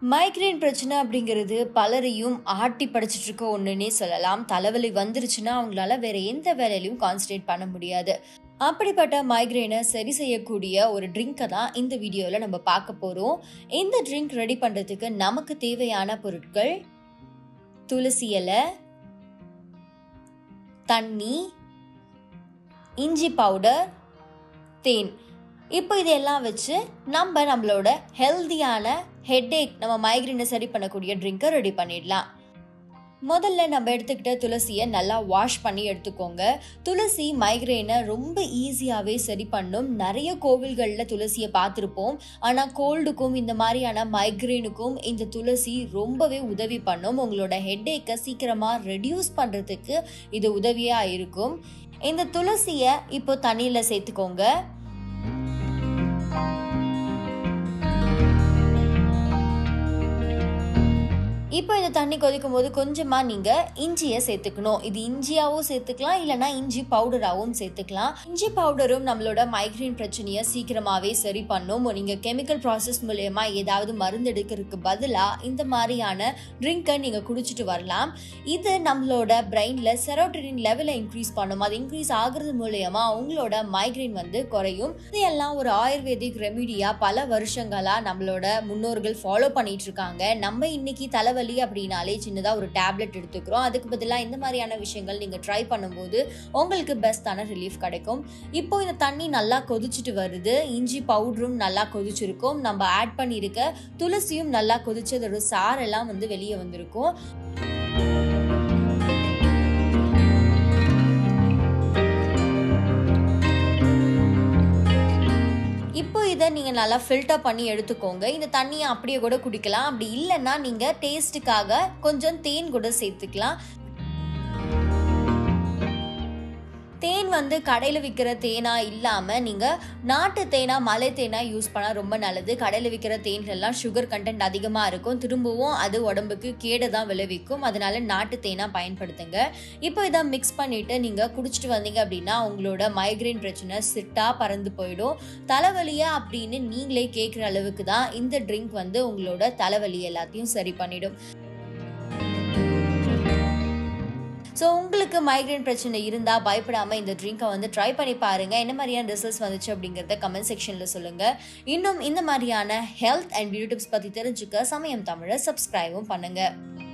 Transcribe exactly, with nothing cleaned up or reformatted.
Migraine பிரச்சனை அப்படிங்கிறது பலரையும் ஆட்டி படிச்சுட்டு இருக்க ஒன்றுன்னே சொல்லலாம். தலைவலி வந்துருச்சுன்னா அவங்களால வேற எந்த வேலையிலையும் கான்சன்ட்ரேட் பண்ண முடியாது. அப்படிப்பட்ட மைக்ரேனை சரி செய்யக்கூடிய ஒரு ட்ரிங்கை தான் இந்த வீடியோவில் நம்ம பார்க்க போகிறோம். இந்த ட்ரிங்க் ரெடி பண்ணுறதுக்கு நமக்கு தேவையான பொருட்கள் துளசி இலை, தண்ணி, இஞ்சி பவுடர், தேன். இப்போ இதெல்லாம் வச்சு நம்ம நம்மளோட ஹெல்தியான ஹெட்டேக் நம்ம மைக்ரேனை சரி பண்ணக்கூடிய ட்ரிங்கை ரெடி பண்ணிடலாம். முதல்ல நம்ம எடுத்துக்கிட்ட துளசியை நல்லா வாஷ் பண்ணி எடுத்துக்கோங்க. துளசி மைக்ரேனை ரொம்ப ஈஸியாகவே சரி பண்ணும். நிறைய கோவில்களில் துளசியை பார்த்துருப்போம். ஆனால் கோல்டுக்கும் இந்த மாதிரியான மைக்ரேனுக்கும் இந்த துளசி ரொம்பவே உதவி பண்ணும். உங்களோட ஹெட்டேக்கை சீக்கிரமாக ரெடியூஸ் பண்ணுறதுக்கு இது உதவியாக இருக்கும். இந்த துளசியை இப்போ தண்ணியில் சேர்த்துக்கோங்க. இப்போ இந்த தண்ணி கொதிக்கும் போது கொஞ்சமாக நீங்கள் இஞ்சியை சேர்த்துக்கணும். இது இஞ்சியாகவும் சேர்த்துக்கலாம், இல்லைனா இஞ்சி பவுடராகவும் சேர்த்துக்கலாம். இஞ்சி பவுடரும் நம்மளோட மைக்ரேன் பிரச்சனையை சீக்கிரமாகவே சரி பண்ணும். நீங்கள் கெமிக்கல் ப்ராசஸ் மூலயமா ஏதாவது மருந்து எடுக்கிறதுக்கு பதிலாக இந்த மாதிரியான ட்ரிங்கை நீங்கள் குடிச்சிட்டு வரலாம். இது நம்மளோட பிரெயினில் செரோட்டோனின் லெவலை இன்க்ரீஸ் பண்ணும். அது இன்க்ரீஸ் ஆகுறது மூலயமா உங்களோட மைக்ரேன் வந்து குறையும். இதெல்லாம் ஒரு ஆயுர்வேதிக் ரெமிடியாக பல வருஷங்களாக நம்மளோட முன்னோர்கள் ஃபாலோ பண்ணிட்டு இருக்காங்க. நம்ம இன்னைக்கு தலைவலி அப்படினாலே சின்னதா ஒரு டேப்லெட் எடுத்துக்கிறோம். அதுக்கு பதிலாக இந்த மாதிரியான விஷயங்கள் நீங்க ட்ரை பண்ணும்போது உங்களுக்கு பெஸ்டான ரிலீஃப் கிடைக்கும். இப்போ இந்த தண்ணி நல்லா கொதிச்சுட்டு வருது. இஞ்சி பவுடரும் நல்லா கொதிச்சிருக்கும். நம்ம ஆட் பண்ணியிருக்க துளசியும் நல்லா கொதிச்சு அதோட சாரெல்லாம் வந்து வெளியே வந்திருக்கும். இப்போ இதை நீங்கள் நல்லா ஃபில்டர் பண்ணி எடுத்துக்கோங்க. இந்த தண்ணியை அப்படியே கூட குடிக்கலாம். அப்படி இல்லைன்னா நீங்கள் டேஸ்ட்டுக்காக கொஞ்சம் தேன் கூட சேர்த்துக்கலாம். தேன் வந்து கடையில் விற்கிற தேனா இல்லாமல் நீங்கள் நாட்டு தேனா மலை தேனா யூஸ் பண்ணால் ரொம்ப நல்லது. கடையில் விற்கிற தேன்கள்லாம் சுகர் கண்டென்ட் அதிகமாக இருக்கும். திரும்பவும் அது உடம்புக்கு கேடு தான் விளைவிக்கும். அதனால நாட்டு தேனா பயன்படுத்துங்க. இப்போ இதை மிக்ஸ் பண்ணிவிட்டு நீங்கள் குடிச்சிட்டு வந்தீங்க அப்படின்னா உங்களோட மைக்ரேன் பிரச்சனை சிட்டாக பறந்து போயிடும். தலைவலியா அப்படின்னு நீங்களே கேட்குற அளவுக்கு தான் இந்த ட்ரிங்க் வந்து உங்களோட தலைவலி எல்லாத்தையும் சரி பண்ணிடும். ஸோ உங்களுக்கு மைக்ரேன் பிரச்சனை இருந்தால் பயப்படாமல் இந்த ட்ரிங்கை வந்து ட்ரை பண்ணி பாருங்கள். என்ன மாதிரியான ரிசல்ட்ஸ் வந்துச்சு அப்படிங்கிறத கமெண்ட் செக்ஷனில் சொல்லுங்கள். இன்னும் இந்த மாதிரியான ஹெல்த் அண்ட் பியூட்டி டிப்ஸ் பற்றி தெரிஞ்சுக்க சமயம் தமிழை சப்ஸ்கிரைபும் பண்ணுங்கள்.